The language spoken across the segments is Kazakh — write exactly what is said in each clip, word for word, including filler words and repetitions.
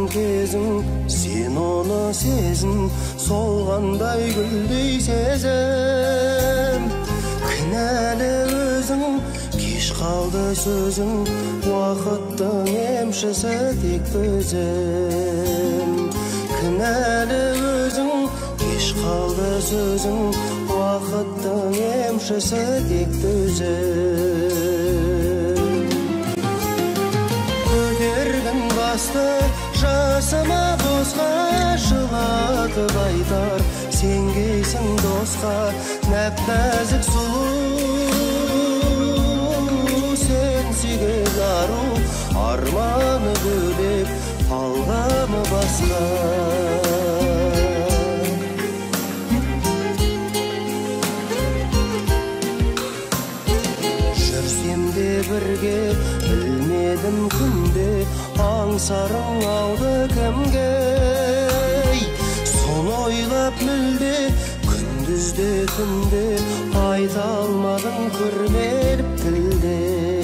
кезің, сен оны сезін, солғандай гүлдей сезім. Кінәлі өзің, кеш қалды сөзің, уақыттың емшісі тек өзім. Кінәлі өзің, кеш қалды сөзің, уақыттың емшісі тек өзім. Көтергін басты жасыма босқа, жылатып айтар сенгейсің досқа, нәп-нәзік сұлу сен сүйген ару, арманы бөлек, талғамы басқа. Жүрсем де бірге, білмедім күнде, аңсарың алды кімге. Соны ойлап мүлде, күндізде түнде, айта алмадың күрмеліп тілде.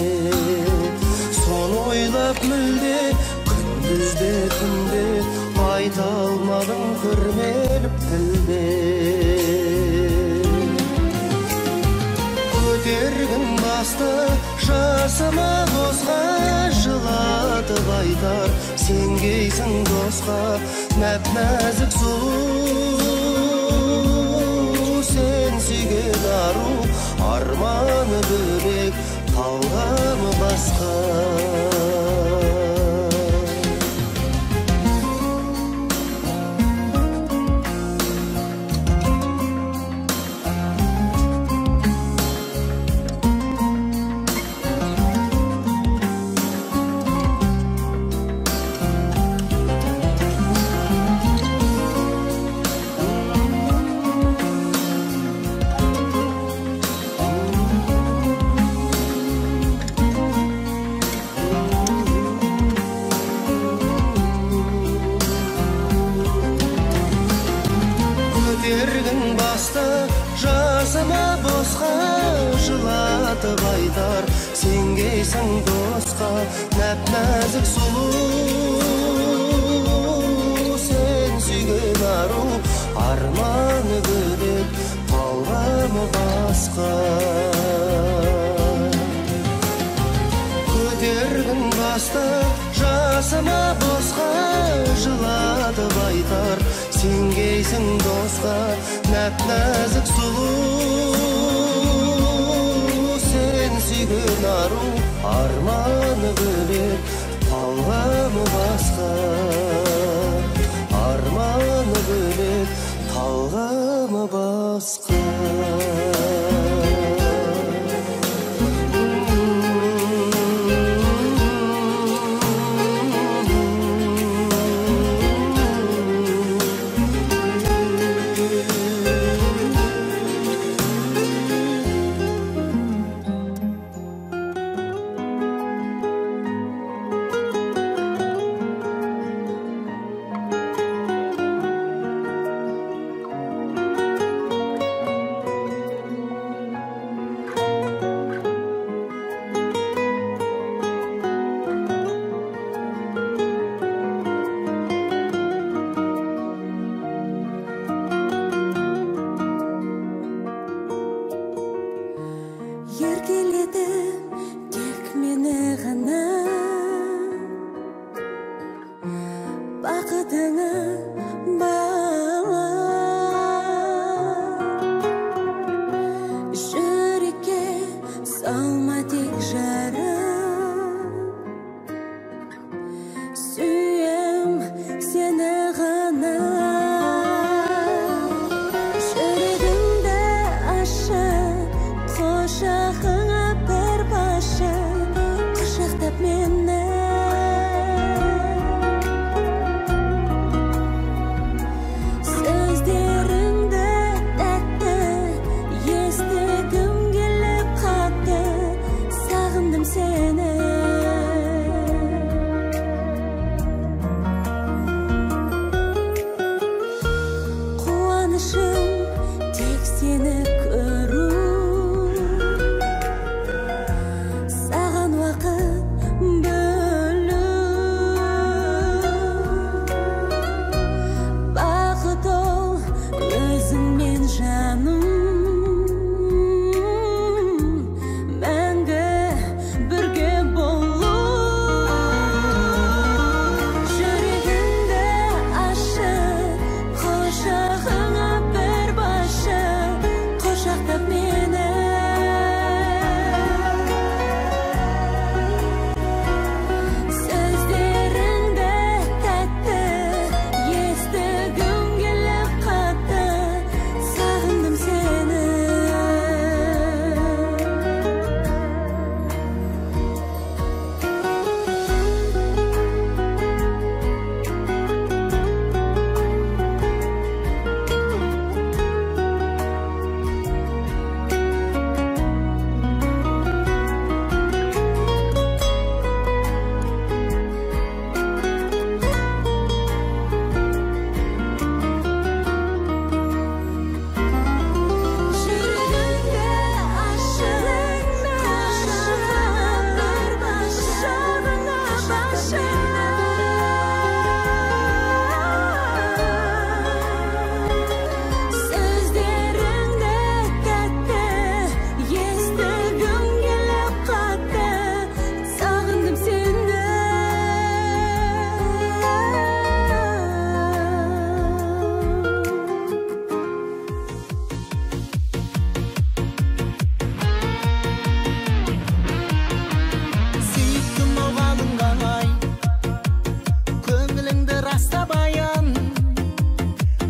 Соны ойлап мүлде, күндізде түнде, айта алмадың күрмеліп тілде. Көтергін басты жасыма босқа, жылатып айтар сенгейсің досқа, нәп-нәзік сұлу сен сүйген ару, арманы бөлек, талғамы басқа. Көтергін басты жасыма босқа, жылатып айтар сенгейсің досқа, нәп-нәзік сұлу сен сүйген ару, арманы бөлек, талғамы басқа. Көтергін басты жасыма босқа, жылатып айтар сенгейсің досқа, нәп-нәзік сұлу сен сүйген ару, арманы бөлек, талғамы басқа. Арманы бөлек, талғамы басқа.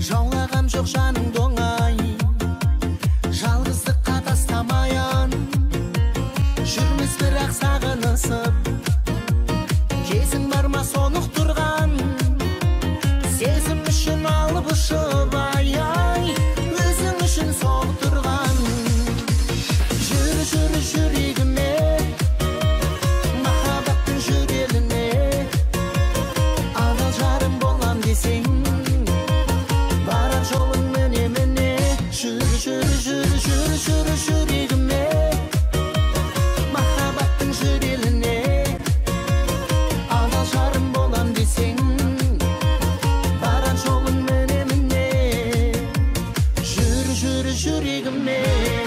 жаулағам жоқ жаныңды оңай, жалғыздыққа тастамаян, жүрміз бірақ сағынысып, кезің бар ма соны ұқтырған, сезім үшін алып ұшып ай-ай, өзің үшін соғып тұрған. Жүр, жүр, жүрегіме, махаббаттың жүреліне, адал жарым болам десең, барар жолың міне-міне. Жүр, жүр, жүр, жүр, жүр, жүрегіме, махаббаттың жүреліне, адал жарым болам десең, барар жолың міне-міне. Жүр, жүр, жүрегіме.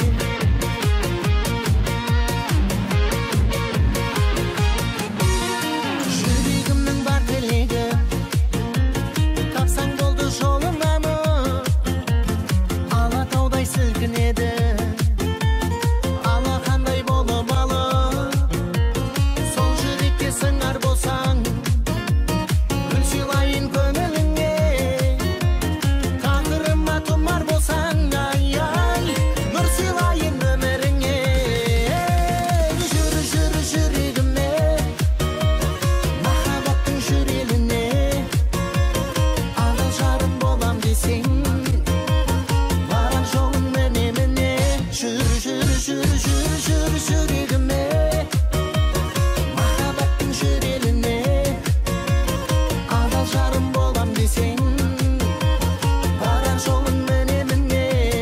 Жүрегімнің бар тілегі, тапсаң болды жолыңнамы, алатаудай сілкінеді, алақандай болып алып, сол жүрекке сыңар болсаң, гүл сыйлайын көңіліңе, тағдырыма тұмар болсаң, ай-ай, нұр сыйлайын өміріңе. Жүр, жүр, жүрегіме, махаббаттың жүреліне, адал жарым болам десең, барар жолың міне-міне. Жүр, жүр, жүр, жүр, жүр, жүрегіме, махаббаттың жүреліне, адал жарым болам десең, барар жолың міне-міне.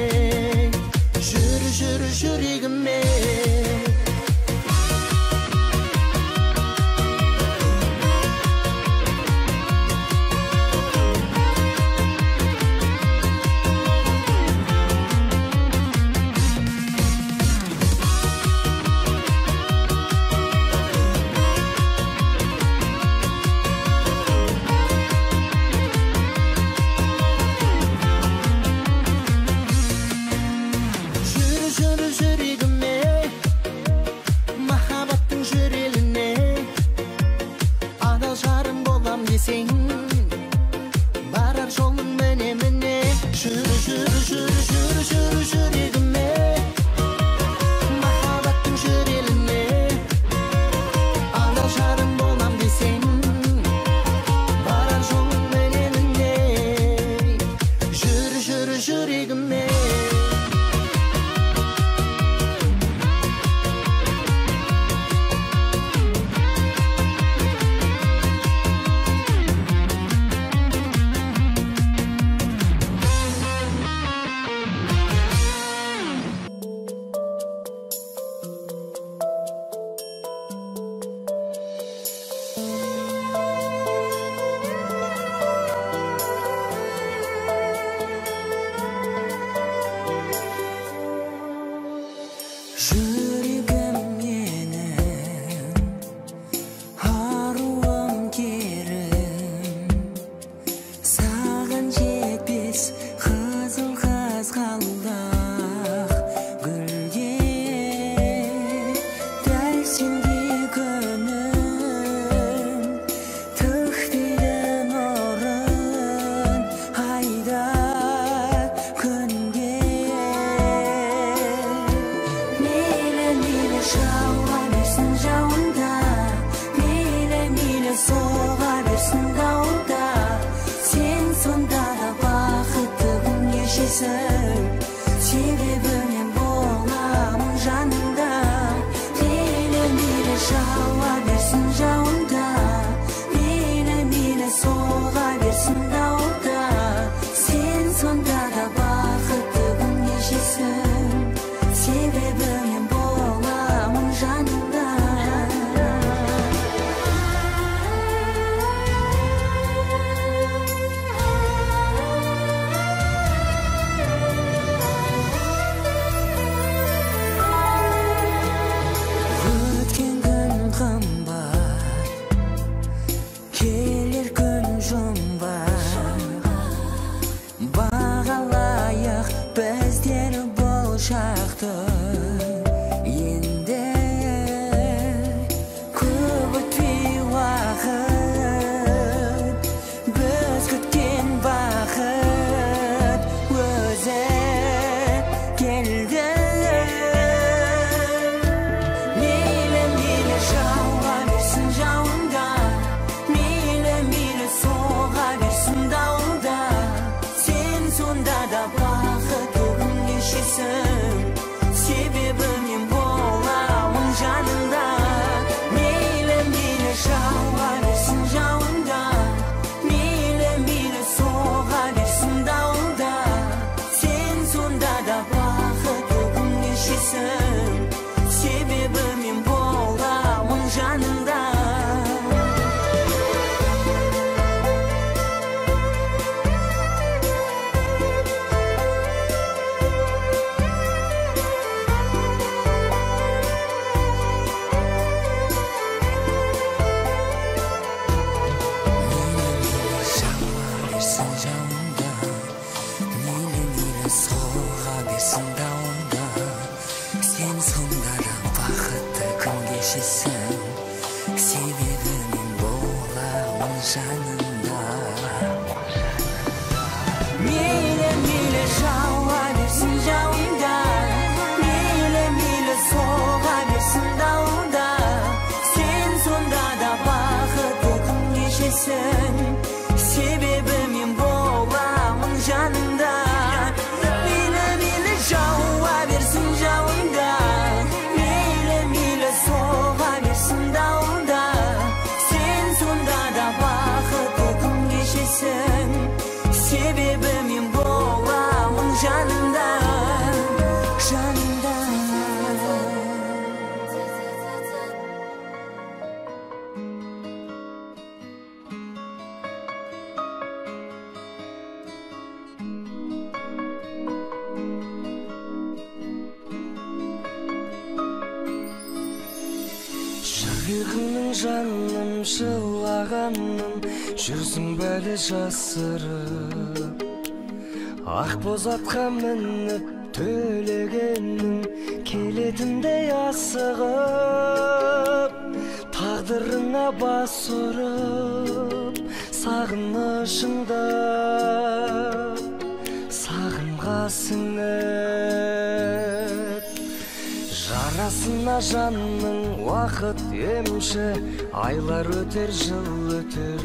Жүр, жүр, жүрегіме. Жүр, жүр, жүрегіме, махаббаттың жүреліне, адал жарым болам десең, барар жолың міне-міне. Жүр, жүр, жүр, жүр, жүр, жүрегіме, махаббаттың жүреліне, адал жарым болам десең, барар жолың міне-міне. Жүр, жүр, жүрегіме. Жүрегім менің, аруым керім, саған жетпес қызыл қызғалдақ гүлдер, дәл сендей күнім, төкпейді нұрын айда күнде. Мейлі, мейлі жауа берсін жауында, мейлі, мейлі соға берсін дауылда, сен сонда да бақытты күн кешесің, себебі мен боламын жаныңда. Мейлі, мейлі жауа берсін жауында, мейлі, мейлі соға берсін дауылда, сен сонда да бақытты күн кешесің, себебі мен боламын жаныңда. Өткен күн қымбат, келер күн жұмбақ, бағалайық біздер бұл шақты. Енді көп өтпей уақыт, біз күткен бақыт. da baqıtlı gün geçirsin. Sebebi men bolamın janında. Meyle meyle şava versin jağında. Meyle meyle soğa versin dağında. Sen sonda da baqıtlı gün geçirsin. Sebebi men bolamın janında. Sen sonda da baqıtlı gün geçirsin. Sebebi men bolamın janında. Meyle meyle şava versin jağında. Meyle meyle soğa versin dağında. Sen sonda da baqıtlı gün geçirsin. Sebebi men bolamın janında. Meyle meyle şava versin jağında. Meyle meyle soğa versin dağında. Sen sonda da baqıtlı gün geçirsin. Sebebi men bolamın janında. Janında. Жүрегімнің жаным жылағаным жүрсің бәлі жасырып. Ақ боз атқа мініп төлегенім келетіндей асығып. Тағдырына бас ұрып сағынышыңда сағынғасыңып. Жарасына жанның уақыт емші, айлар өтер, жыл өтер.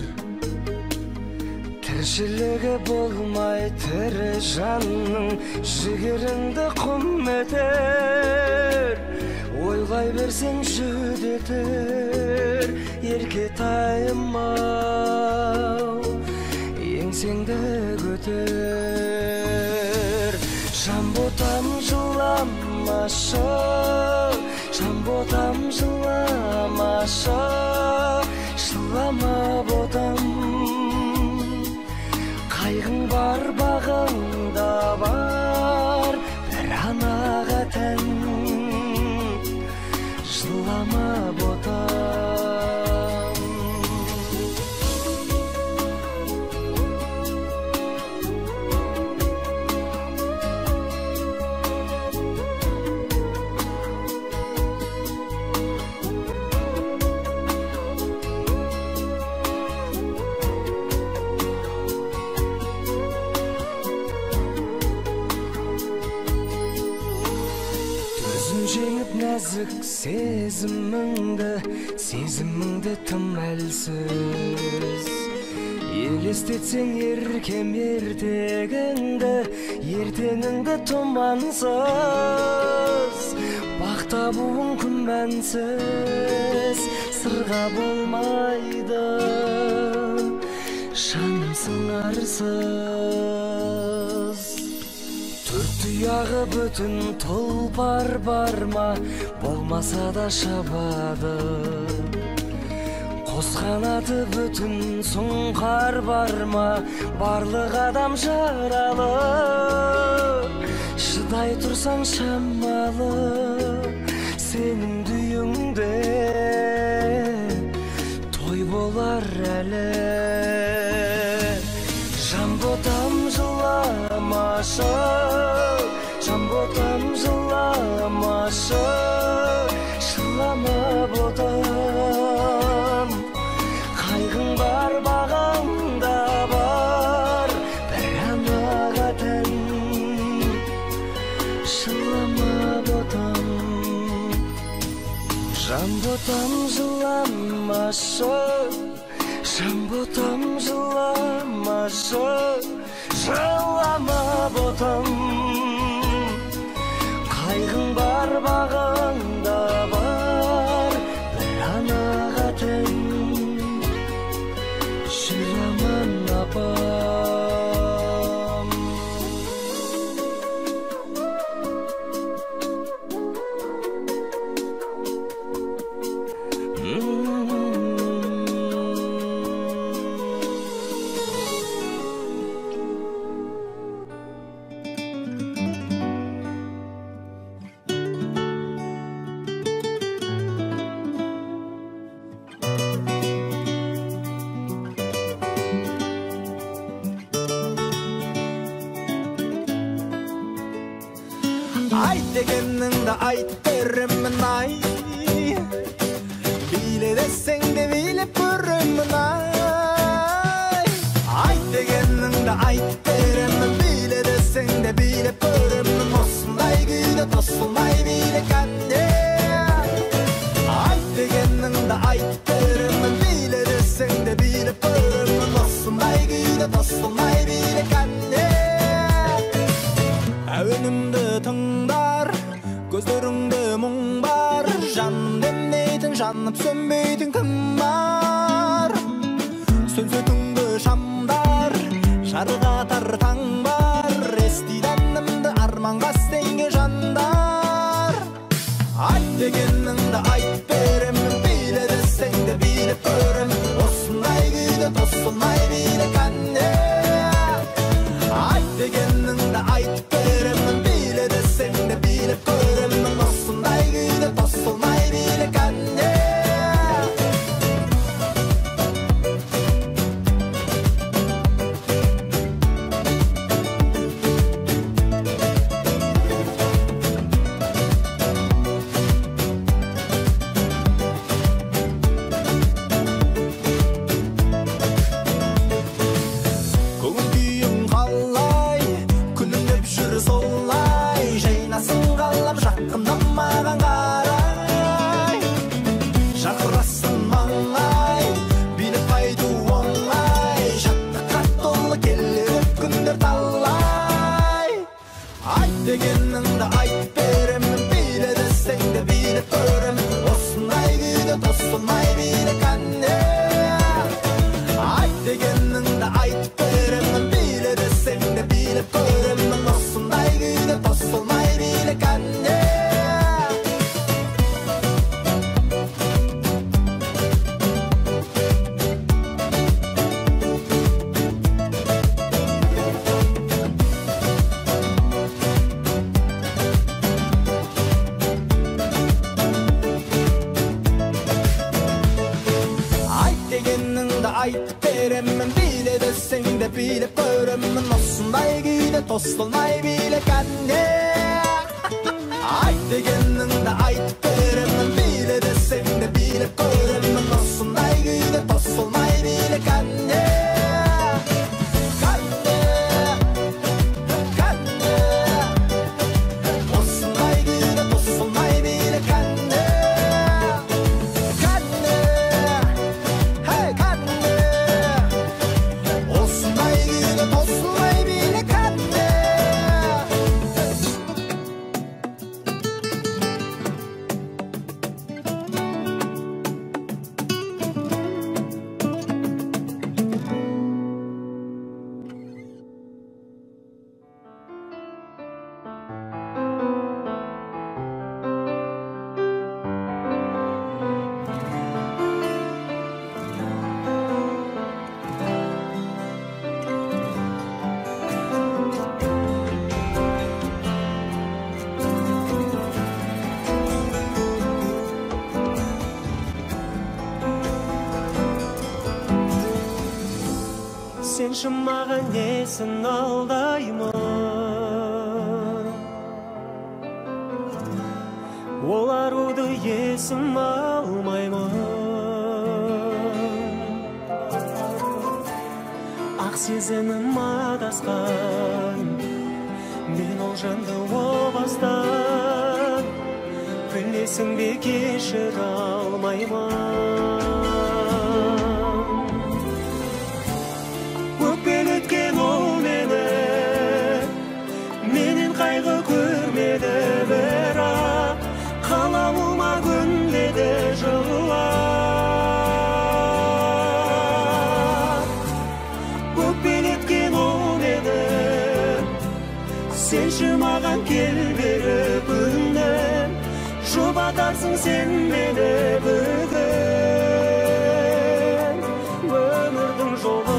Тіршілігі болмай тірі жанның жігеріңді құм етер. Ойлай берсең жүдетер, ерке тайым-ау, еңсеңді көтер. Жамботам жыламашы, жамботам жыламашы, жылама ботам. Қайғың бар бағыңда бар, бір анаға тән. Жылама ботам. Жеңіп нәзік сезіміңді, сезіміңді тым әлсіз. Елестетсең еркем ертегіңді, ертеңіңді тұмансыз. Бақ табуың күмәнсіз, сырға болмайды, жаным сыңарсыз. Төрт тұяғы бүтін тұлпар бар ма, болмаса да шабады. Қос қанаты бүтін сұңқар бар ма, барлық адам жаралы. Шыдай тұрсаң шамалы, сенің дүйіңде той болар әлі. Жамботам жыламашы, жамботам жыламашы, жылама ботам. Қайғың бар бағаңда бар, бір анаға тән. Жылама ботам, жамботам жыламашы, жамботам жыламашы, жылама ботам. Ayt degeningde ayt beremmin ay. Bile desең de bilip көрөмүн ay. Ayt degeningde ayt beremmin, bile desең de bilip көрөмүn. Осындай күйдө тосулмай биле кандай. Ayt degeningde ayt beremmin, bile desең de bilip көрөмүn. Осындай күйдө тосулмай биле кандай. Әуенімді тыңдар, көздеріңді мұң бар. Жаным демнейтін, жанып сөнбейтін кім бар? Сөнсетіңді шамдар, жарығатар таң бар. Естиді әнімді арманға сенге жандар. Айт дегеніңді айт беремін, биле десең де биліп көремін. Осындай күйді тосылмай биле кандай. Ayt degeningde ayt beremmin, bile desең de bilip көрөмүн. Осындай күйдө тосулмай биле кандай. Degeningde ayt beremmin, bile desең de bilip көрөмүn. Осындай күйдө тосулмай биле кандай. Ayt degeningde ayt beremmin, bile desең de bilip көрөмүн. Осындай күйдө тосулмай биле кандай. Ayt beremmin, bile desең de bilip көрөмүn. Осындай күйдө тосулмай биле кандай. Ayt degeningde ayt beremmin, bile desең de bilip көрөмүn. Осындай күйдө тосулмай биле кандай. Sen şımağın nesin aldayma, olar udu yesim almayma. Ақ сезімім адасқан, мен ол жанды о бастан. Білесің бе кешір алмайма. Өткен ол мені, менен қайғы көрмеді, бірақ қалауыма көнледі жылап. Көкпен өткен ол мені, сенші маған кел бері күннен. Жұбатарсың сен мені бүгін, өмірдің жолы.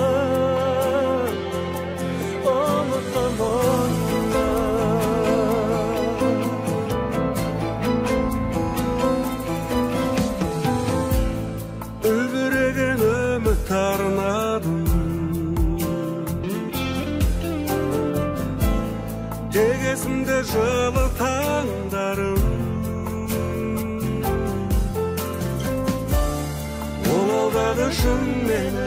тегесінде жылы таңдарым. Ол алдады шын мені,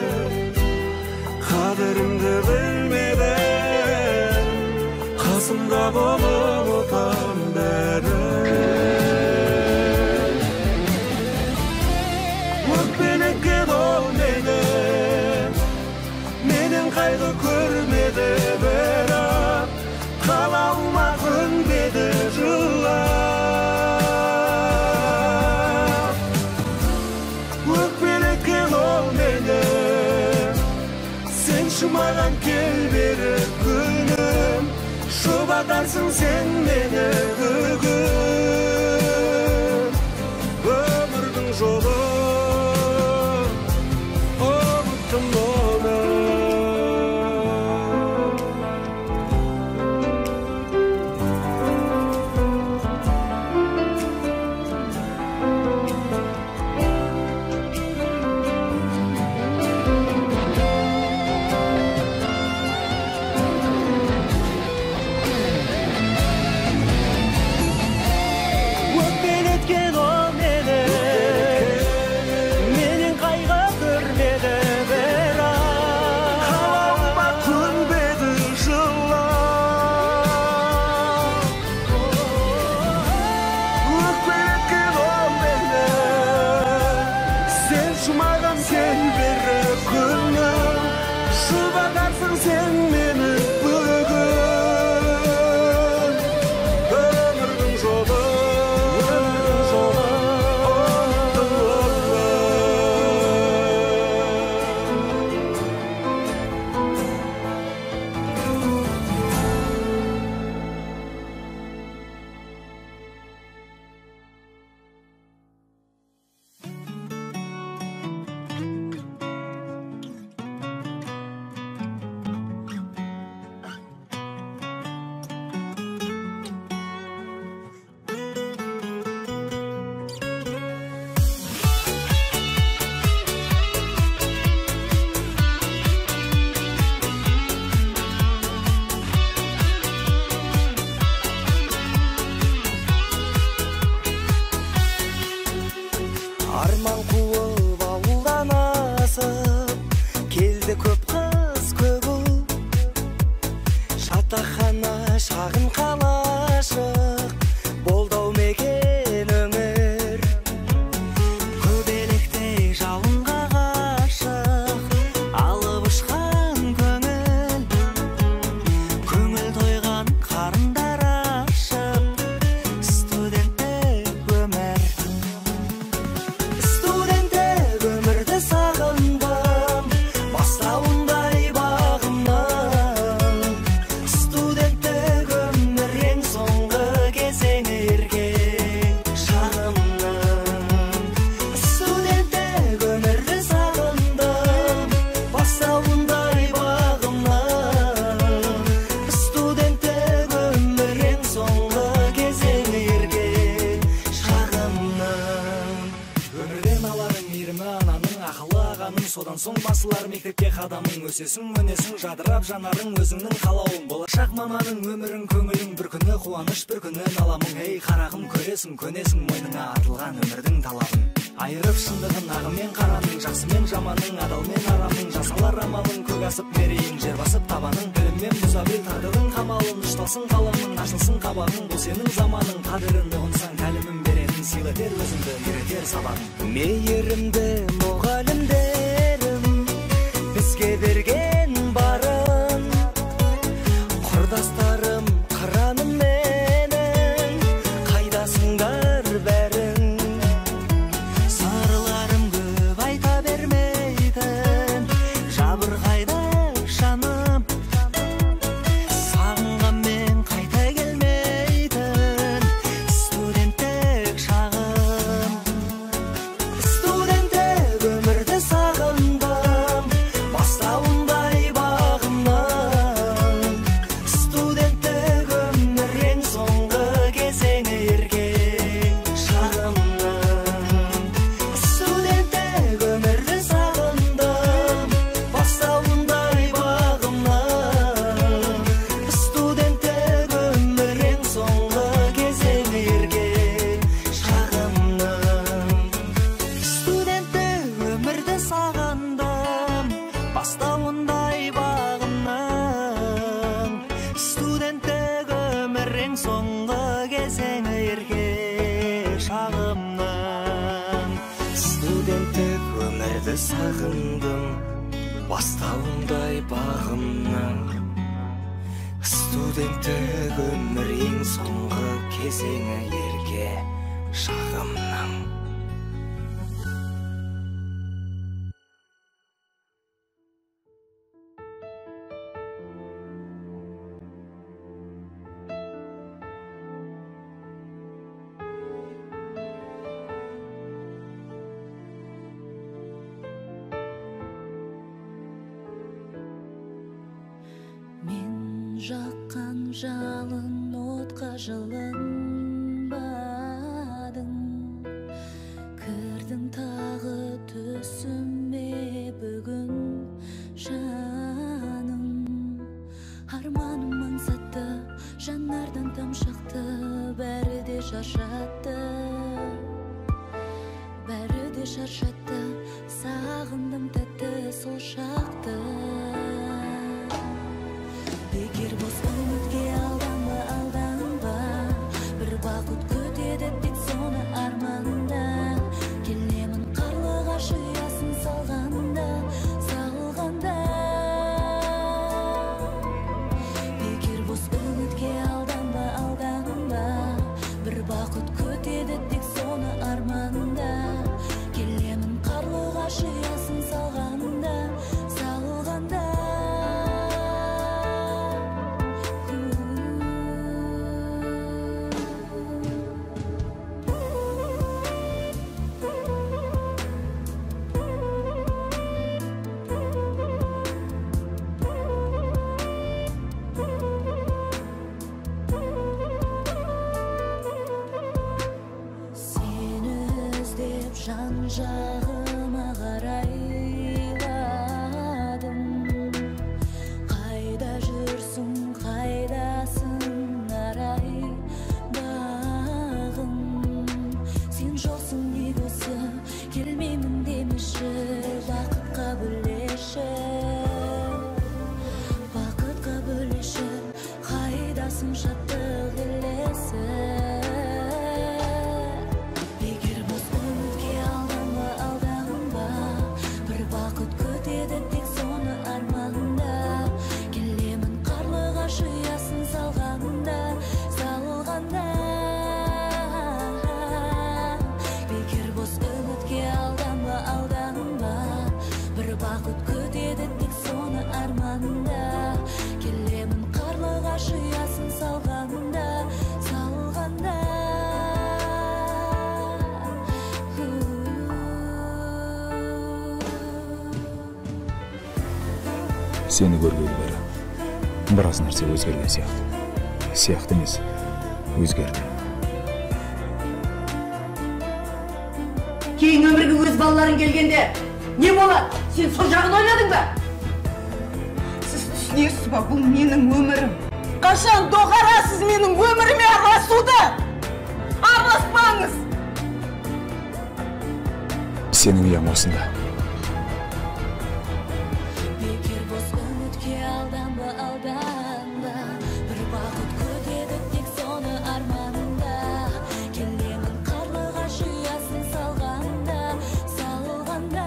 қадірімді білмеді, қасымда болып отам бәрі. Өкпелікке бол мені, менен қайғы көрмеді, бірақ қалауыма көнбеді жылап. Өкпелікке бол мені, сен шумаған кел бері күнім, жұбатарсың сен мені бүгін. Өмірдің жолы ұмыттым оны. Арман қуып ауылдан асып, келді көп қыз көп ұл. Жатақхана шағын қалашық, болдау мекен өмір. Көбелектей жалынға ғашық, алып ұшқан көңіл. Көңіл тойған қарындар ашып, студенттік өмір. Студенттік өмірді сағындым, бастауындай бағымнан. Студенттік өмір ең соңғы кезең ерген шағымнан. Студенттік өмірді сағындым, бастауындай бағымнан. Студенттік өмір ең соңғы кезең ерген шағымнан. Өмірден аларың мейірімі ананың, ақылы ағаның, содан соң басылар мектепке қадамың. Өсесің, өнесің, жадырап жанарың, өзіңнің қалауың. Болашақ маманың өмірің, көңілің, бір күні қуаныш, бір күні наламың. Ей қарағым, көресің, көнесің, мойныңа артылған өмірдің талабын. Айырып шындығын ағымен қараның, жақсымен жаманың, адалмен арамың, жасалар амалың, көк асып мерейің, жер басып табаның. Біліммен бұза біл тағдырдың қамалын, ұшталсың қаламың, ашылсың қабағың. Бұл сенің заманың, қадірін ұғынсаң кәлімін беретін, сыйлатер өзіңді, үйретер сабағың. Мейірімді мұғалімдерім бізге берген барын, құрдастарым қыраным менің, қайдасыңдар бәрің. Сырларым көп айта бермейтін, жабырқайды жаным, сағынғанмен қайта келмейтін студенттік шағым. Студенттік өмірді сағындым, бастауындай eң соңғы кезең ерке шағымның. Студенттік өмірді сағындым, бастауындай бағымның. Студенттік өмір ең соңғы кезеңі ерке шағымның. Жаққан жалын отқа жылынбадың, кірдің тағы түсіме бүгін жаным. Арманым аңсатты, жанардан тамшақты, бәрі де шаршатты, бәрі де шаршатты. Сағындым тәтті сол шақты. Бекер бос үмітке алданба, алданба, бір бақыт күтеді тек соны арманда. Келемін қарлыға шиясын салғанда, салғанда. Бекер бос үмітке алданба, алданба, бір бақыт күтеді тек соны арманда. Келемін қарлыға шиясын салғанда, салғанда. Жан жағыма қарайладым, қайда жүрсің, қайдасың арай бағым. Сен жоқсың дегісі, келмеймін демеші, бақытқа бөлеші, бақытқа бөлеші, қайдасың шаттық елесі. Бақыт күтеді тек соны арманда. Келемін қарлыға шиясын салғанда, салғанда. Сені көргелі бері біраз нәрсе өзгерген сияқты. Сияқты емес, өзгерді. Кейін өмірге өз балаларың келгенде не болады? Сен сол жағын ойладың ба? Сіз түсінесіз ба, бұл менің өмірім. Қашан доғарасыз менің өміріме араласуды? Араласпаңыз! Сенің ұяң осында. Бекер бос үмітке алданба, алданба, бір бақыт күтеді тек соны арманда. Келемін қарлыға шиясын салғанда, салғанда.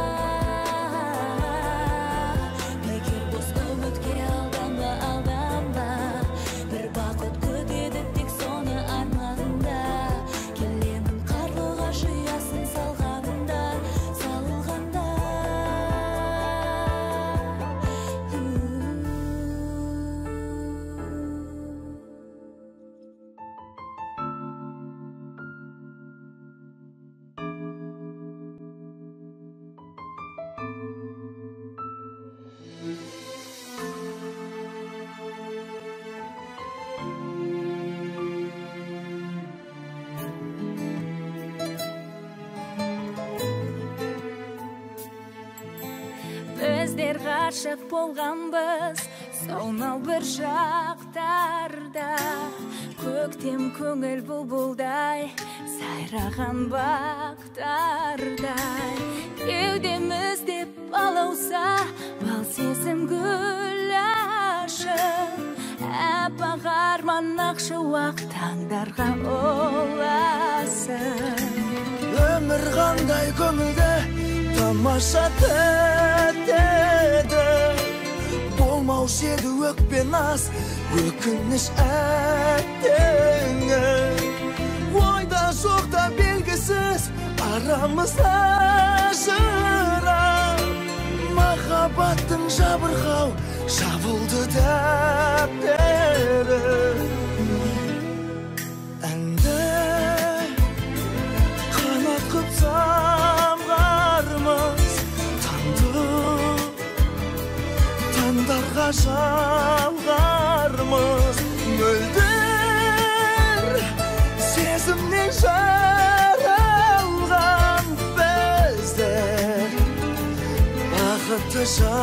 Бекер бос үмітке алданба, алданба, бір бақыт күтеді тек соны арманда. Келемін қарлыға шиясын салғанда, салғанда. Біздер ғашық болғанбыз, сонау бір шақтарда. Көктем көңіл бұлбұлдай, сайраған бақтардай. Кеудемізде балауса, бал сезім гүл ашып, аппақ арман нақшы уақ таңдарға оласың. Өмір қандай көңілді тамаша тәттеді, болмаушы еді өкпе наз өкініш әттеңі. Ойда жоқта белгісіз арамызда жыра, махаббаттың жабырқау жабылды дәптері. Әнді қанат қып самғармыз, танды таңдарға жалғармыз. Мөлдір сезімнен жаралған біздер бақытты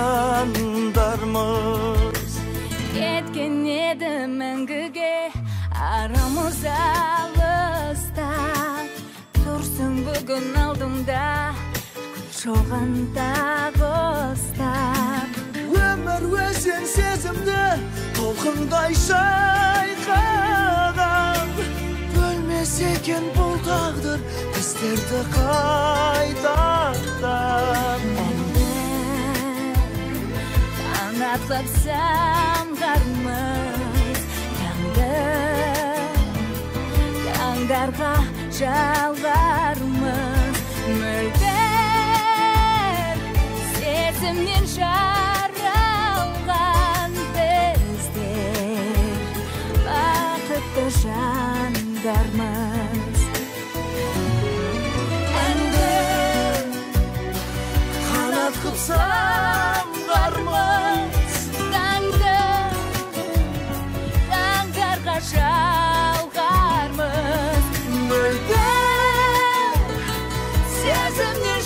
жандармыз. Кеткен еді мәңгіге арамыз алыстап, тұрсың бүгін алдымда жоғанда қостап. Өмір өзен сезімді толқындай шайқаған, бөлмес екен бұл тағдыр біздерді қайтардан. Қанат қып самғармыз, таңды таңдарға жалғармыз. Мөлдір сезімнен жаралған біздер бақытты жандармыз. Әнді қанат қып самғармыз, Таңды таңдарға жалғармыз. мөлдір сезімнен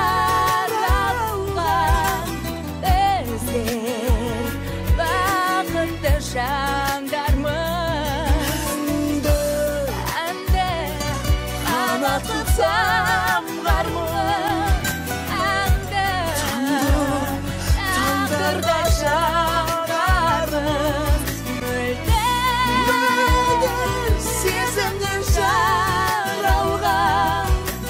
жаралған біздер бақытты жандармыз. әнді қанат қып самғармыз, таңдарға жарармыз. Мөлдір сезімнен жаралған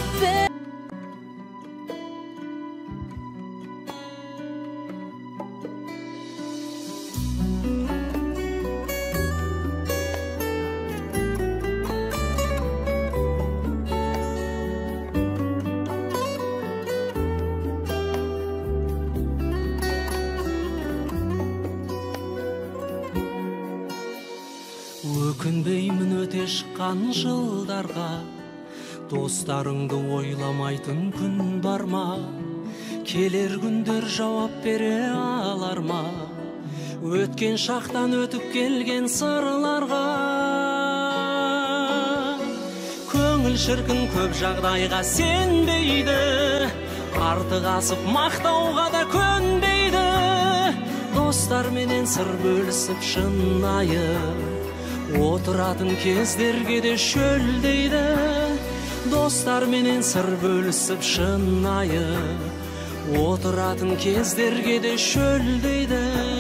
Өкінбеймін өте шыққан жылдарға, достарыңды ойламайтын күн бар ма? Келер күндер жауап бере алар ма? Өткен шақтан өтіп келген сырларға. Көңіл шіркін көп жағдайға сенбейді, артық асып мақтауға да көнбейді. Достар менен сыр бөлісіп шынайы отыратын кездерге де шөлдейді. Достар менен сыр бөлісіп шынайы отыратын кездерге де шөлдейді.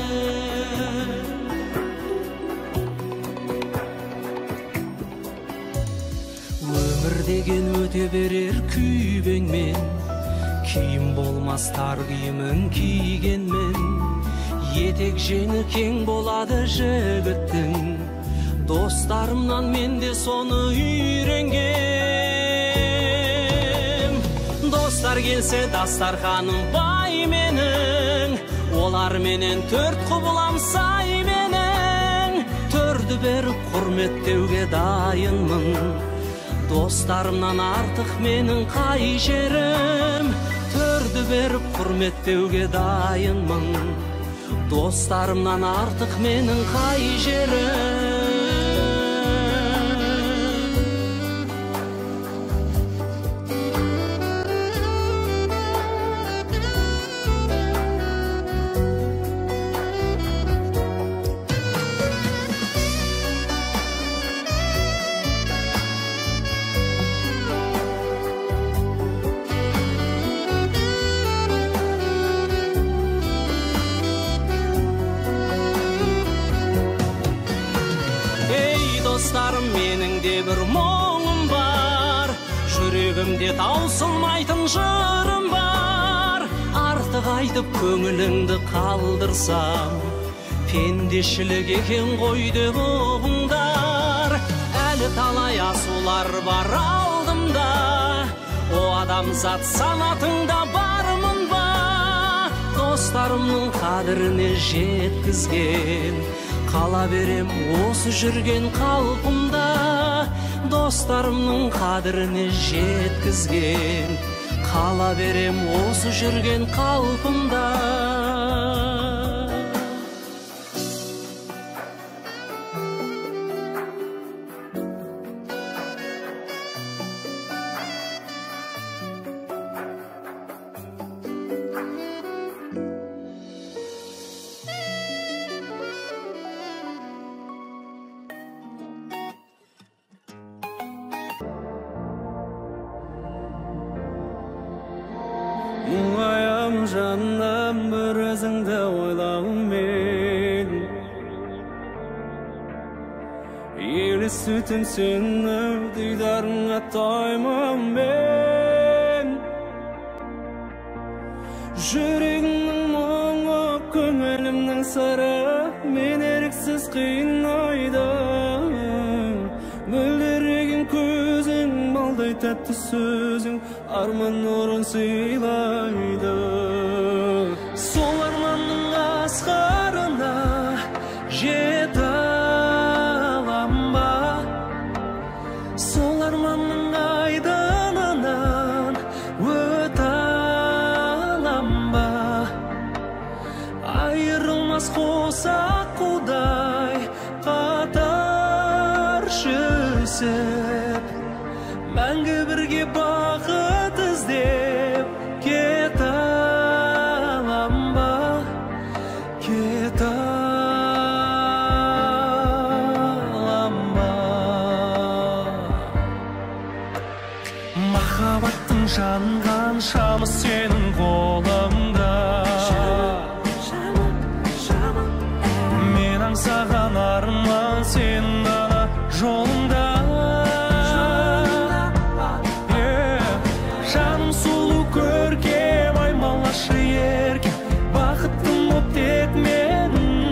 Өмір деген өте берер күйбеңмен, киім болмас тар киімін кигенмен. Етек жеңі кең болады жігіттің, достарымнан мен де соны үйренгем. Достар келсе дастарханым бай менің, олар менен төрт құбылам сай менің. Төрді беріп құрметтеуге дайынмын, достарымнан артық менің қай жерім. Төрді беріп құрметтеуге дайынмын, достарымнан артық менің қай жерім. достарым, менің де бір мұңым бар, жүрегімде таусылмайтын жырым бар. Артық айтып көңіліңді қалдырсам, пендешілік екен ғой деп ұғыңдар. Әлі талай асулар бар алдымда, о адамзат санатыңда бармын ба? Достарымның қадіріне жеткізген, қала берем осы жүрген қалпымда. Достарымның қадіріне жеткізген, қала берем осы жүрген қалпымда. Мұңайам жаннан бір өзіңді ойлаумен, елестетем сені дидарыңа тоймам мен. Жүрегімнің мұңы, көңілімнің сыры, мен еріксіз қинайды. Мөлдіреген көзің, балдай тәтті сөзің, арман нұрын сыйлайды. Сол арманның асқарына жете алам ба? Сол арманның айдынынан өте алам ба? Айырылмас қосақ құдай қатар жүзіп, мәңгі бірге бақыт іздеп кете алам ба? Кете алам ба? Махаббаттың жанған шамы сенің қолыңда, мен аңсаған арман сенің дана жолыңда. Жаным сұлу көркем, аймалашы еркем, бақыттым боп тек мен.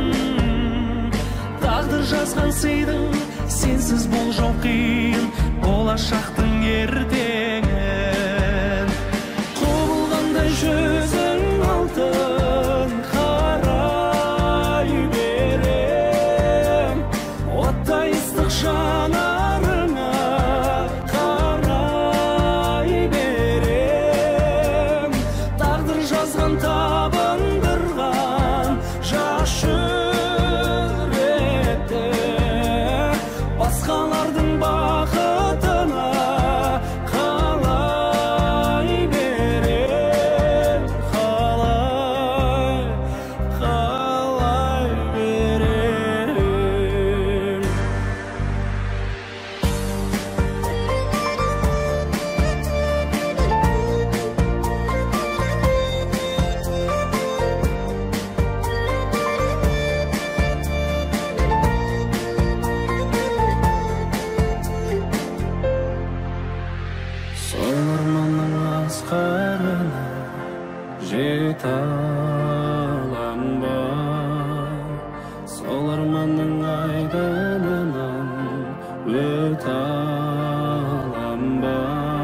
Тағдыр жазған сыйдың, сенсіз бұл жол қиын, болашақтың ертеңін. Құбылғандай жүзің алтын қарай берем, оттай ыстық жанарыңа қарай берем. Тағдыр жазған табындырған жас жүректі, басқалардың бақытына қалай берем, қалай, қалай берем. Сол арманның асқарына жете алам ба? Сол арманның айдынынан өте алам ба?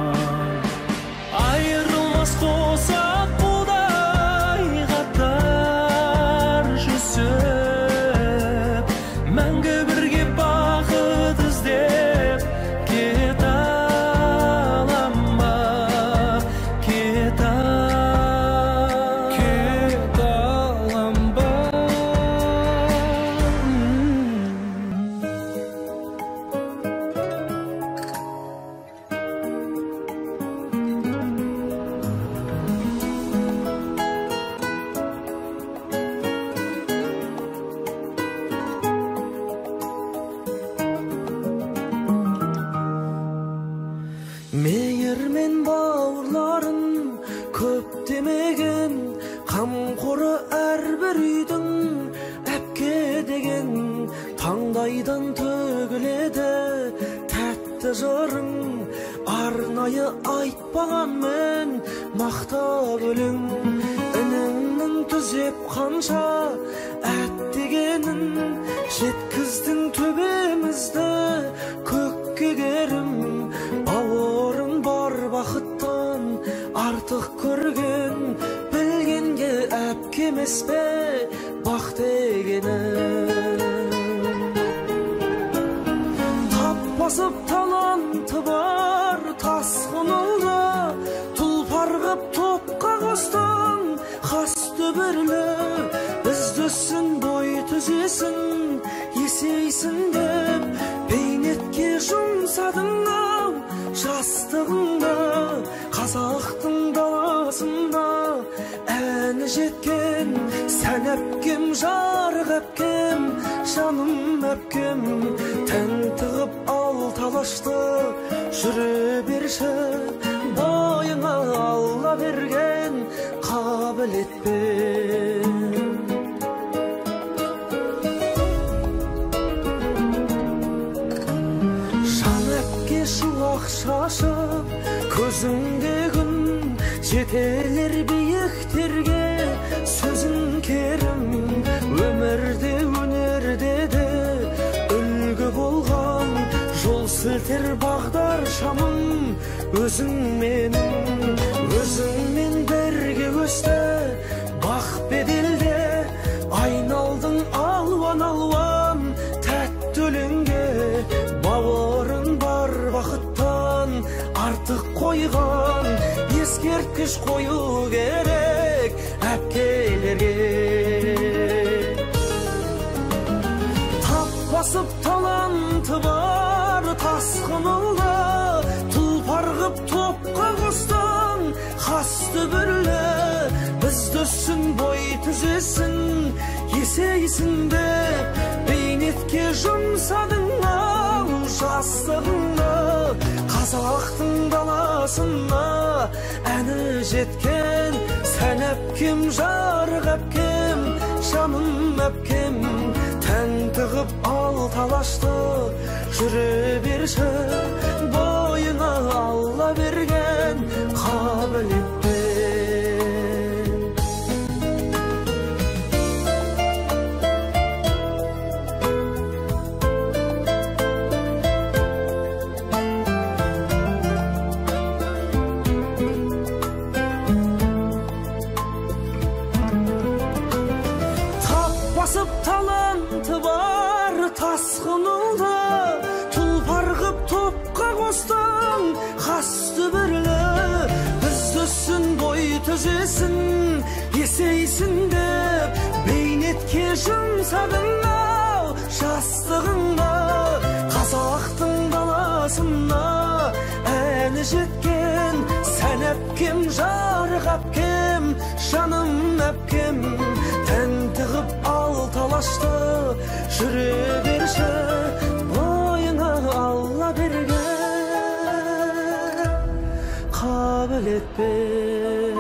Айырылмас қосақ құдай қатар жүзіп, мәңгі бірге бақыт іздеп кете алам ба? Кете кете алам ба? Мейірмен бауырларын көп демеген, қамқоры әрбір үйдің әпке деген, таңдайдан төгіледі қайсы жырың арнайы айтпаған мен мақтап өлең ініңнің түзеп қанша әттегенін жеткіздің төбемізді көкке керім бауырың бар бақыттан артық көрген білгенге әпке емес пе бақ дегені таппасып таланты бар тасқын ұлды тұлпар қып топқа қостың қас төберлі біздісін бой түзесін есейсін деп бейнетке жұмсадың ау жастығыңды қазақтың даласында әні жеткен сән әпкем жарық әпкем жаным әпкем тән тығып ал талашты жүре берші бойыңа алла берген қабілетпен жан әпке шуақ шашып көзіңде күн жетерлер биіктерге сөзің керім өмірде өнерде де үлгі болған жол сілтер бағдар шамың өзіңмен өзіңмен бірге өсті бақ беделде айналдың алуан алуан тәтті өлеңге бауырың бар бақыттан артық қойған ескерткіш қою керек әпкелерге таппасып таланты бар тасқын ұлды тұлпар қып топқа қостың қас төберлі біздісін бой түзесін есейсін деп бейнетке жұмсадың ау жастығыңды қазақтың даласына әні жеткен сән әпкем жарық әпкем жаным әпкем тән тығып ал талашты жүре берші бойыңа алла берген қабілетпен таланты бар тасқын ұлды тұлпар қып топқа қостың қас төберлі біздісін бой түзесін есейсін деп бейнетке жұмсадың ау жастығыңды қазақтың даласына әні жеткен сән әпкем жарық әпкем жаным әпкем тән тығып ал талашты жүре берші бойыңа алла берген қабілетпен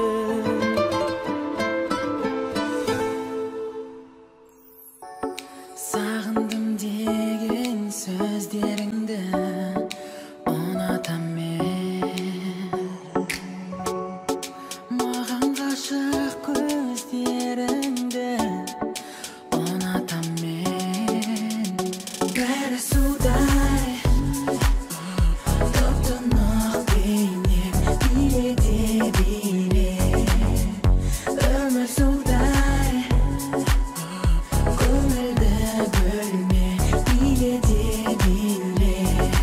сағындым деген сөздеріңді ұнатам мен маған ғашық көздеріңді ұнатам мен бәрі судай топ-тұнық бейнең билете биле өмір судай көңілді бөлме билете биле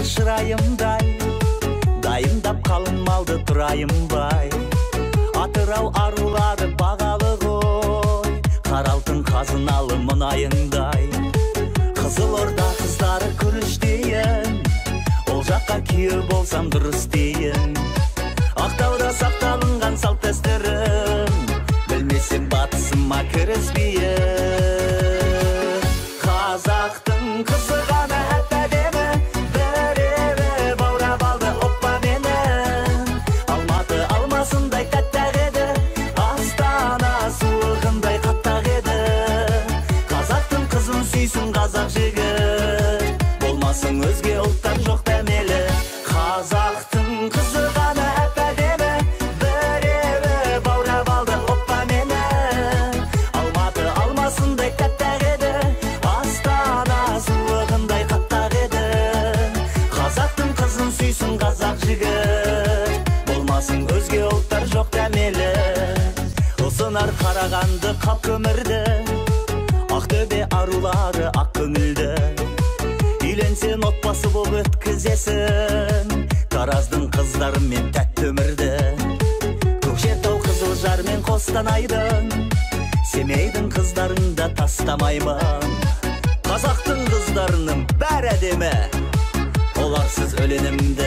шырайымдай, дайындап қалың малды тұрайымбай. Атырау арулары бағалы ғой, қаралтын қазыналы мұнайыңдай. Қызылорда қыздары күріш дейін, ол жаққа күйеу болсам дұрыс дейін. Ақтауда сақталынған салт дәстүрім, білмесем батысыма кіріспейін. Қазақтың қызы ғана әп-әдемі, біреуі баурап алды оппа мені. Алматы алмасындай тәттақ еді, Астана суығындай қаттақ еді. Қазақтың қызын сүйсін қазақ жігіт, болмасын өзге ұлттан жоқ дәмелі. Қазақтың қызы ғана әп-әдемі, біреуі баурап алды оппа мені. Алматы алмасындай тәттақ еді, Астана суығындай қаттақ еді. Қазақтың қызын сүйсін қазақ жігіт, болмасын өзге ұлттар жоқ дәмелі. Ұсынар Қарағанды қап көмірді, Ақтөбе арулары ақ көңілді. Үйленсен отбасы болып өткізесің, Тараздың қыздарымен тәтті өмірді. Көкшетау Қызылжар мен Қостанайдың, Семейдің қыздарын да тастамаймын. Қазақтың қыздарының бәрі әдемі, оларсыз өлеңімді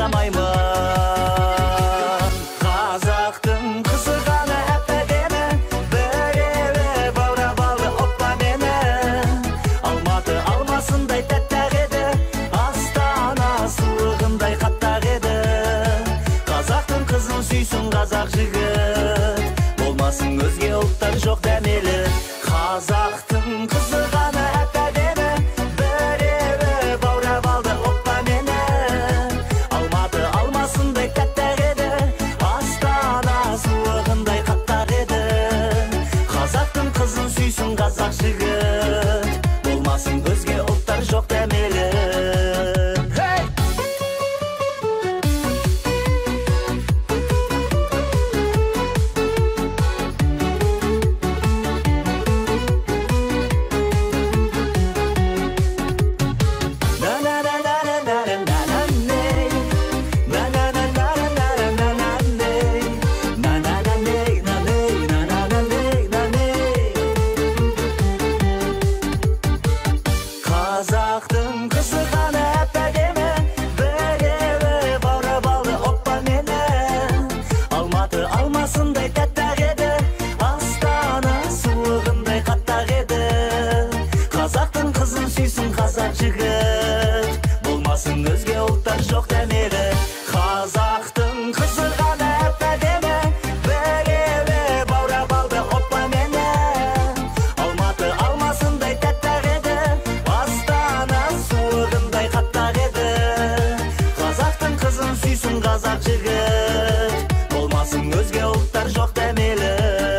бастамаймын. Қазақтың қызы ғана әп-әдемі, біреуі баурап алды оппа мені. Алматы алмасындай тәттақ еді, Астана суығындай қаттақ еді. Қазақтың қызын сүйсін қазақ жігіт, болмасын өзге ұлттар жоқ дәмелі. Қазақтың қызы ғана әп-әдемі, біреуі баурап алды оппа мені. Алматы алмасындай тәттақ еді, Астана суығындай қаттақ еді. Қазақтың қызын сүйсін қазақ жігіт, болмасын өзге ұлттар жоқ дәмелі. Қазақтың қызы ғана әп-әдемі, біреуі баурап алды оппа мені. Алматы алмасындай тәттақ еді, Астана суығындай қаттақ еді. Қазақтың қызын сүйсін қазақ жігіт, болмасын өзге ұлттар жоқ дәмелі. Қазақтың қызы ғана әп-әдемі, біреуі баурап алды оппа мені. Алматы алмасындай тәттақ еді, Астана суығындай қаттақ еді. Қазақтың қызын сүйсін қазақ жігіт, болмасын өзге ұлттар жоқ дәмелі.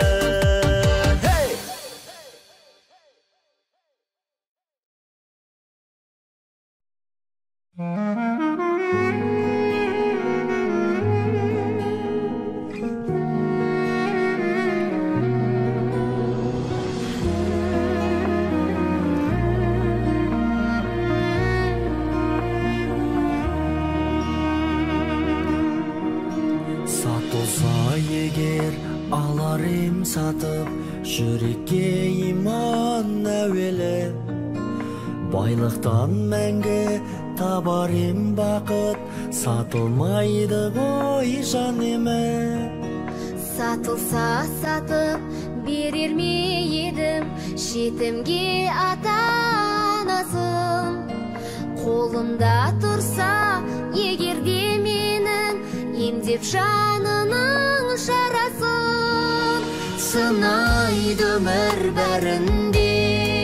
Сатылса егер алар ем сатып, жүрекке иман әуелі. Байлықтан мәңгі табар ем бақыт, сатылмайды ғой жаныма. Сатылса сатып берер ме едім, жетімге ата-анасын. Қолымда тұрса егерде менің, емдеп жанының жарасын. Сынайды өмір бәрінде,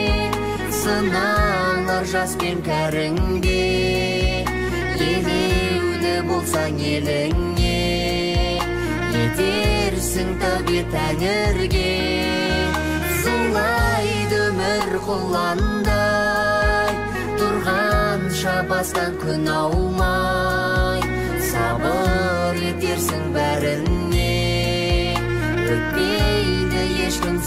сыналар жас пен кәріңде. Елеуді болсаң еліңе, етерсің тәубе тәңірге. Зулайды өмір құландай, тұрғанша бастан күн аумай. Сабыр етерсің бәріне, өтпейді ешкім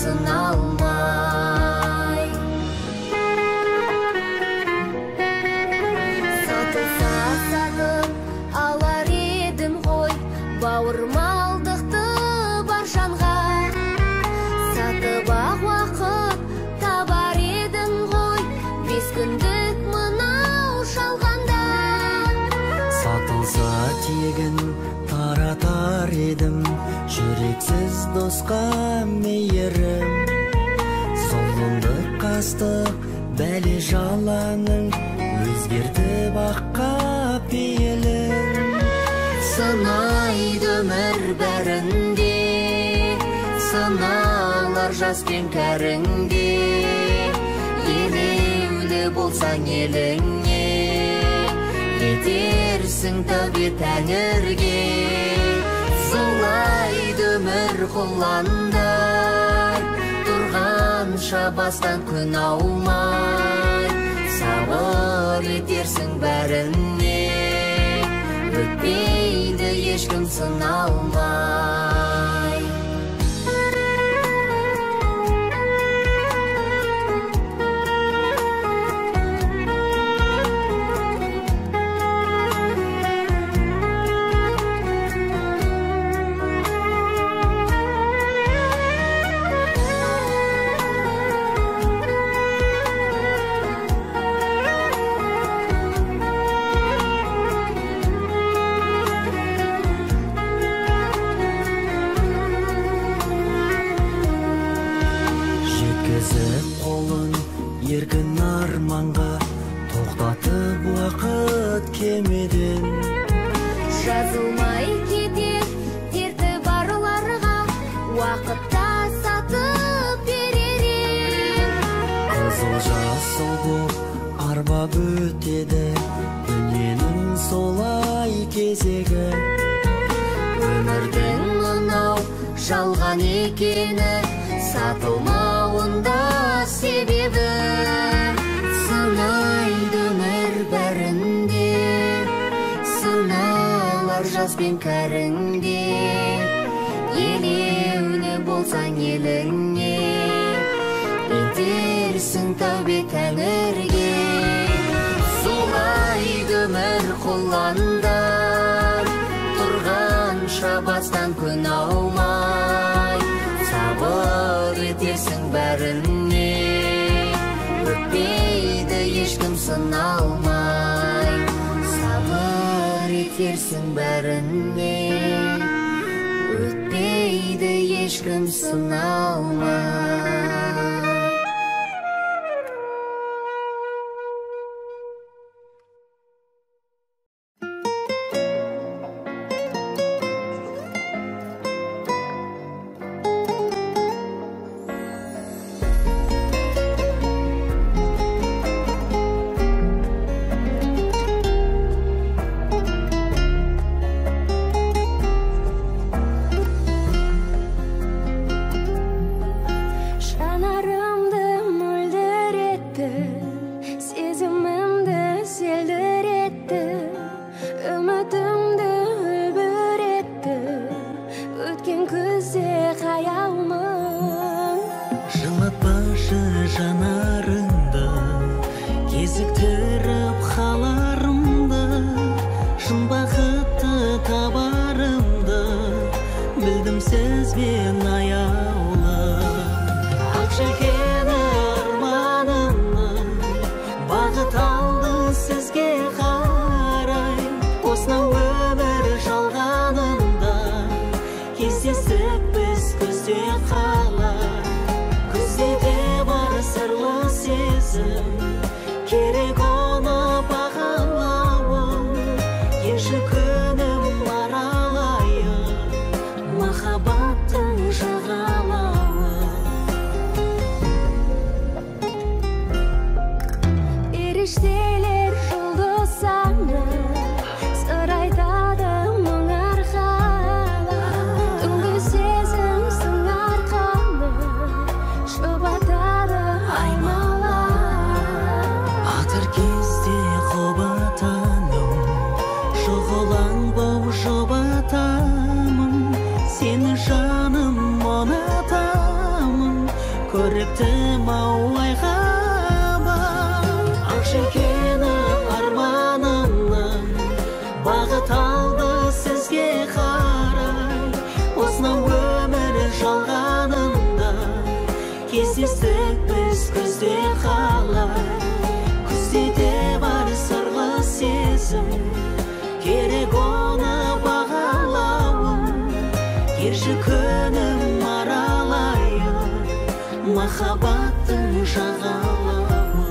сыналмай. Сатылса бауырмалдықты бар жанға сатып ақ уақыт табар едің ғой бес күндік мынау жалғанда сатылса тегін таратар едім жүрексіз досқа мейірім зұлымдық қастық бәле жаланың өзгертіп аққа пейілін сынайды өмір бәрінде сыналар жас пен кәріңде елеулі болсаң еліңе етерсің тәубе тәңірге зулайды өмір құландай тұрғанша бастан күн аумай сабыр етерсің бәріне өтпейді ешкім сыналмай еркін арманға тоқтатып уақыт кемеден жазылмай кетер дерті барларға уақытта сатып берер қызыл жасыл боп арбап өтеді дүниенің солай кезегі өмірдің мынау жалған екені сатылмауында себебі сынайды өмір бәрінде сыналар жас пен кәріңде елеулі болсаң еліңе етерсің тәубе тәңірге зулайды өмір құландай тұрғанша бастан күн аумай сабыр етерсің бәріне өтпейді ешкім сыналмай сабыр етерсің бәріне өтпейді ешкім сыналмай Shine. сезім, керек оны бағалауым, керші күнім аралайын, махаббаттың жағалауы.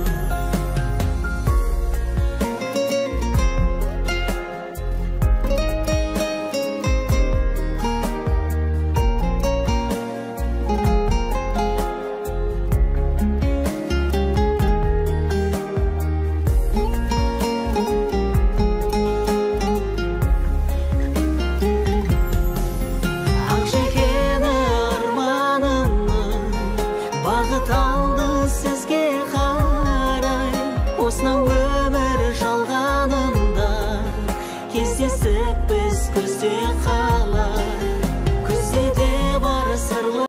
Осынау өмір жалғанында кездесіп біз күзде қалай, күзде де бар сырлы.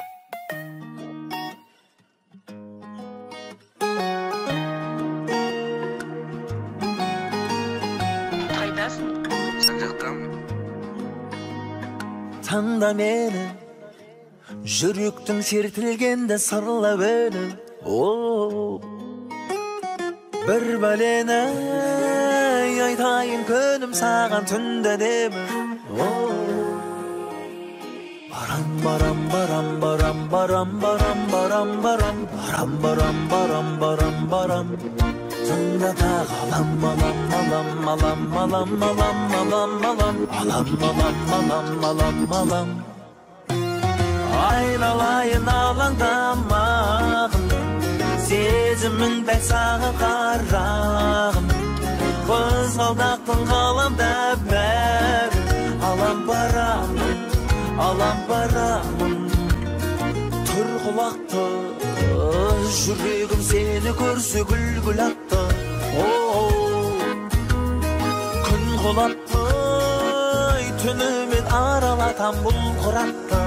Қайдасың? Сен жақтамын. Таңда мені жүректің сертілгенде сырлап өні. Bir bələni айтайын күнім саған түнде демі. Барам, барам, барам, барам, барам, барам, барам, барам, барам, барам, барам, барам, барам. Түнде тағы алам, алам, алам, алам, алам, алам, алам, алам, алам, алам, алам, алам, алам. Айналайын алаңдамағын, сезімін бәк саған қарағым. Қызғалдақтың ғаламда бәрі, алам барамын, алам барамын. Тұр құлақты, жүрегім сені көрсе гүл-гүл атты. Күн құлатты, түнімен аралатам бұл құратты.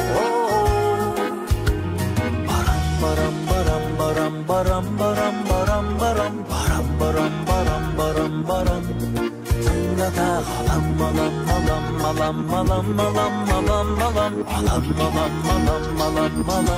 Барам, барам, барам, барам, барам, барам, барам, барам, барам, барам, барам, барам. Түнде тағы алам, алам, алам, алам, алам, алам, алам, алам, алам, алам, алам, алам, алам.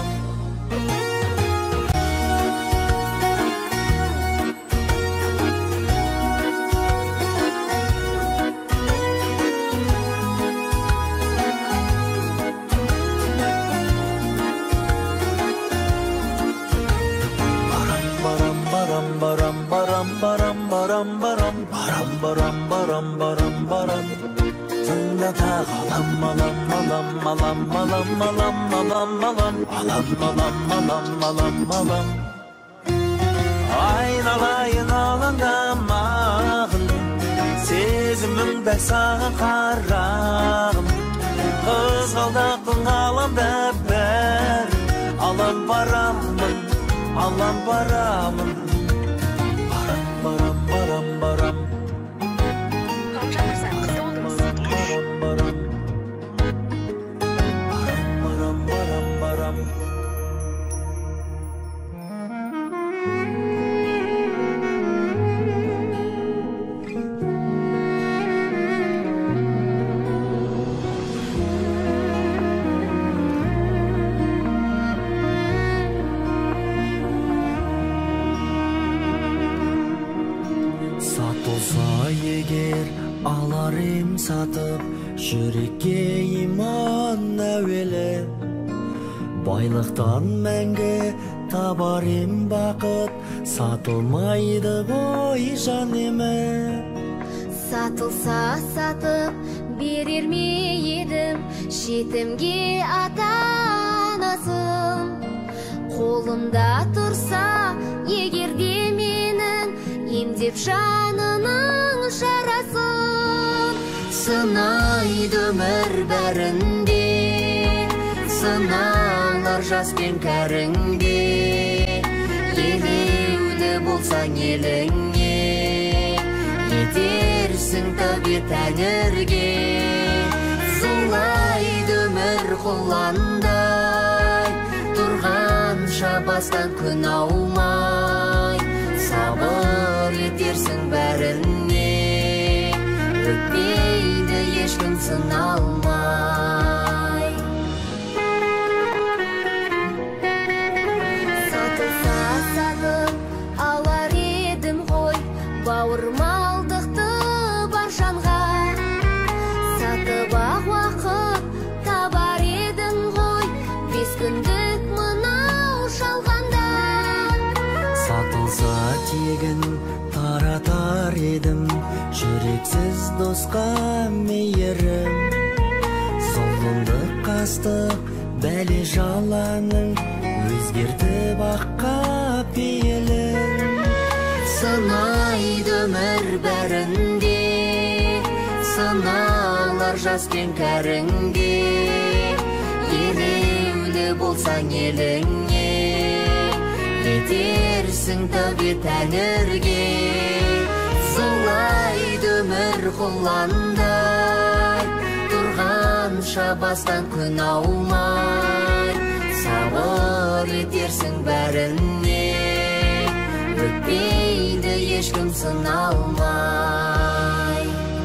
Baram baram baram baram baram baram baram baram baram baram. Түнде тағы алам, алам, алам, алам, алам, алам, алам, алам, алам, алам, алам, алам, алам. Айналайын алаңдамағын, сезімім бәк саған қарағым. Қызғалдақтың ғаламда бәрі, алам барамын, алам барамын. Baram baram baram. Amcam sen kızda oldu musun? Baram baram baram baram. Егер аларым сатып, жүрекке иман әуелі. Байлықтан мәңгі табарым бақыт, сатылмайды ғой жаныма. Сатылса сатып берер ме едім, жетімге ата-анасын. Қолымда тұрса егерде менің, емдеп жанының жарасын. Сынайды өмір бәрінде, сыналар жас пен кәріңде. Елеулі болсаң еліңе, етерсің тәубе тәңірге. Сыйлайды өмір құландай, тұрғанша бастан күн аумай. Сабыр етерсің бәріне, өтпейді ешкім сыналмай. Сатылса сатып алар едім ғой, бауырмалдық Сыйлайдым жүрексіз досқа мейірім, зұлымдық қастық бәле жаланың өзгертіп аққа пейілін. Сынайды өмір бәрінде, сыналар жас пен кәріңге, елеулі болсаң еліңе, етерсің тәубе тәңірге. Зулайды өмір құландай, тұрғанша бастан күн аумай, сабыр етерсің бәріне, өтпейді ешкім сыналмай.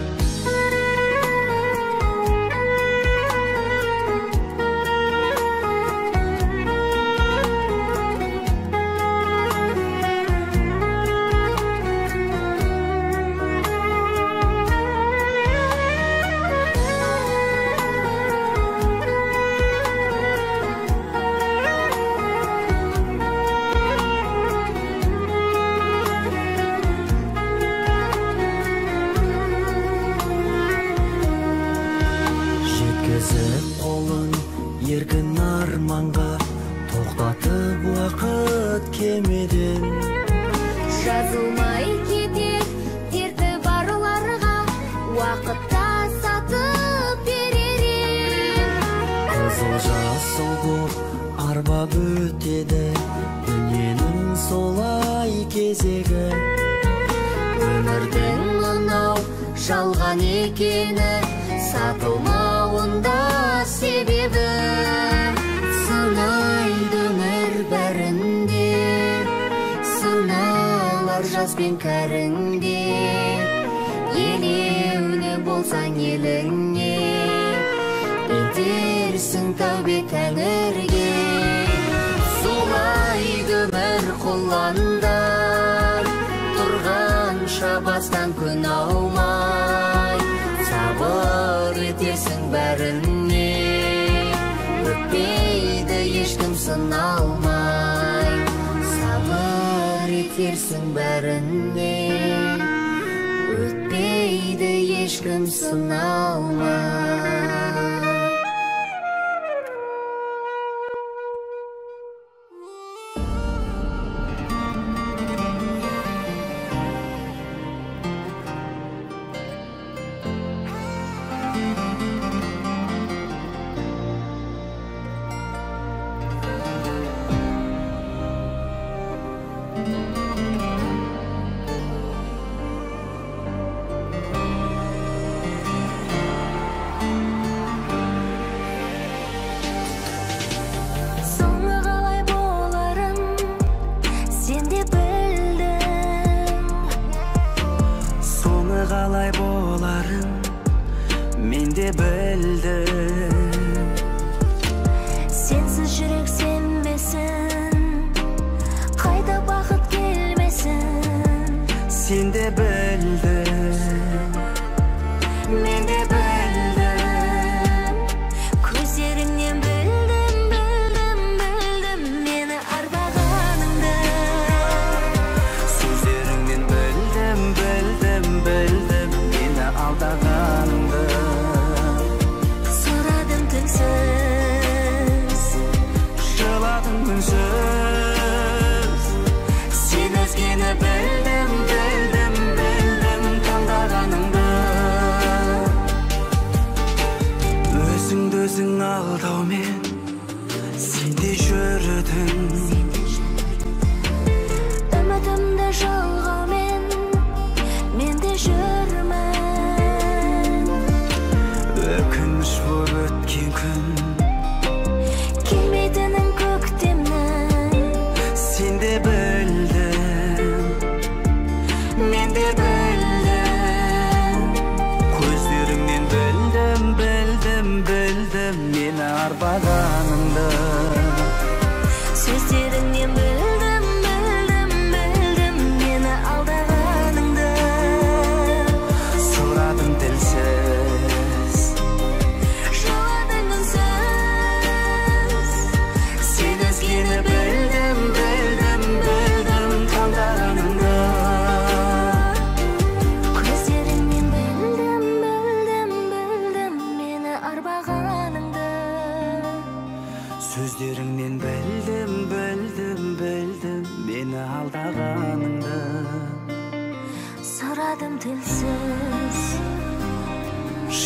Еркін арманға тоқтатып уақыт кемеден, жазылмай кетер дерті барларға уақытта сатып берер. Қызыл жасыл боп арбап өтеді дүниенің солай кезегі. Өмірдің мынау жалған екені сатылмауында себебі. Сынайды өмір бәрінде, сыналар жас пен кәріңде, елеулі болсаң еліңе, етерсің тәубе тәңірге. Зулайды өмір құландай, тұрғанша бастан күн аумай, сабыр етерсің бәріне, өтпейді ешкім сыналмай. Сабыр етерсің бәріне, өтпейді ешкім сыналмай. Қалай боларын мен де білдім. Сенсіз жүрек сенбесін, қайта бақыт келмесін. Сен де білдің, мен де білдім. Көздеріңнен білдім, білдім, білдім мені арбағаныңды. Сөздеріңнен білдім, білдім, білдім мені алдағаныңды. Сұрадым түнсіз, жыладым үнсіз. сен өзгені білдім, білдім, білдім таңдағаныңды. Өзіңді өзің алдаумен сен де жүрдің, үмітімді жалғаумен мен де жүрмін. Өкініш болып өткен күн, келмейтінін көктемнің. сен де білдің, мен де білдім. көздеріңнен білдім, білдім, білдім мені арбағаныңды. Сөздеріңнен білдім, білдім, білдім мені алдағаныңды. Сұрадым тілсіз, жыладың үнсіз. сен өзгені білдім, білдім, білдім таңдағаныңды.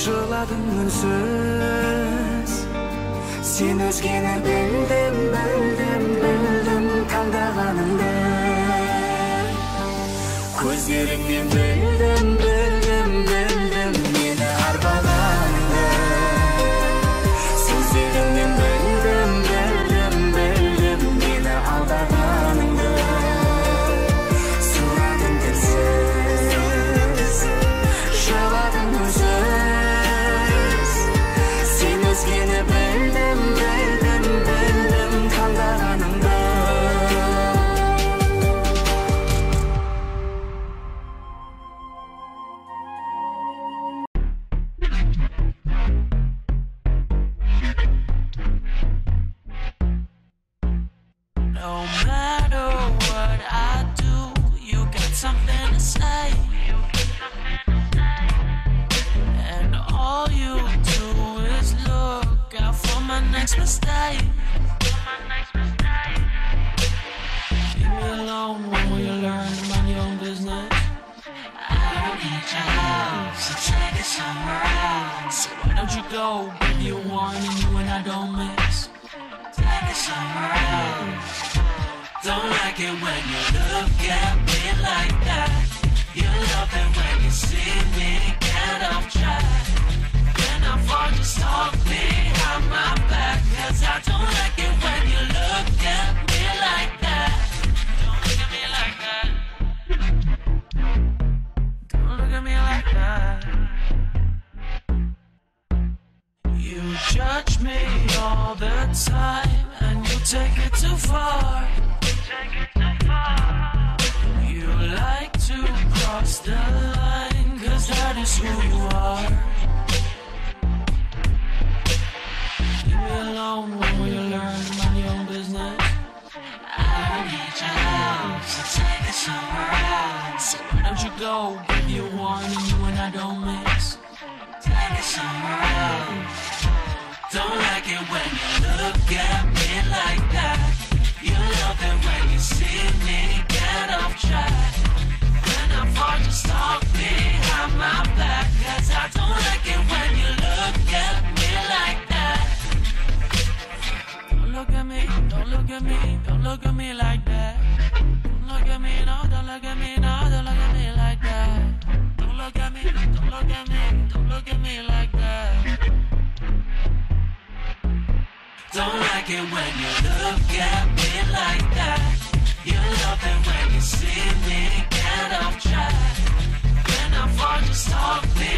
Жыладың үнсіз Сен өзгені білдім, білдім, білдім таңдағаныңды Көздеріңнен білдім, білдім, білдім мені арбағаныңды Сөздеріңнен білдім, білдім, білдім мені алдағаныңды Сұрадың тілсіз, жыладың үнсіз Сен өзгені білдім, білдім, білдім таңдағаныңды No matter what I do, you got something to say. And all you do is look out for my next mistake. Leave me alone, when will you learn to mind your own business? I don't need your help, so take it somewhere else. So why don't you go, give you one and you and I don't mix. Take it somewhere else. Don't like it when you look at me like that. You love it when you see me get off track. When I fall, just talk behind my back. Cause I don't like it when you look at me like that. Don't look at me like that. Don't look at me like that. You judge me all the time and you take it too far. You like to cross the line, cause that is who you are. Leave me alone, when will you learn to mind your own business? I don't need your help, so take it somewhere else. So why don't you go, give you one and you and I don't mix. Take it somewhere else. Don't like it when you look at me like that. You love it when you see me get off track. When I fall, just talk behind my back. Cause I don't like it when you look at me like that. Don't look at me, don't look at me, don't look at me like that. Don't look at me, no, don't look at me, no, don't look at me like that. Don't look at me, don't look at me, don't look at me like that. Don't like it when you look at me like that. You love it when you see me get off track. When I fall, just talk me